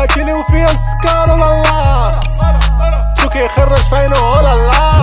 تاكلي وفيها السكر ولا لا شو كيخرج فينو ولا لا